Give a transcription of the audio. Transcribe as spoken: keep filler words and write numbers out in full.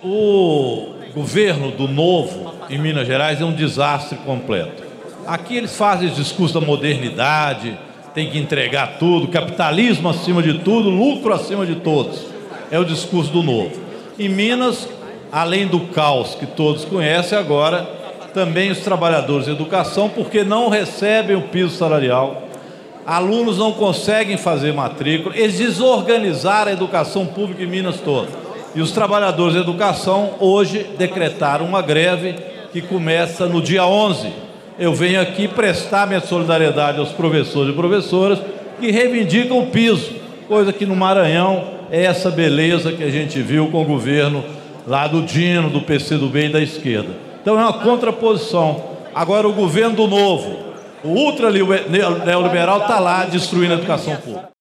O governo do Novo em Minas Gerais é um desastre completo. Aqui eles fazem esse discurso da modernidade, tem que entregar tudo, capitalismo acima de tudo, lucro acima de todos. É o discurso do Novo. Em Minas, além do caos que todos conhecem agora, também os trabalhadores de educação, porque não recebem o piso salarial, alunos não conseguem fazer matrícula, eles desorganizaram a educação pública em Minas toda. E os trabalhadores de educação hoje decretaram uma greve que começa no dia onze. Eu venho aqui prestar minha solidariedade aos professores e professoras que reivindicam o piso, coisa que no Maranhão é essa beleza que a gente viu com o governo lá do Dino, do P C do B e da esquerda. Então é uma contraposição. Agora o governo do Novo, o ultra neoliberal, está lá destruindo a educação pública.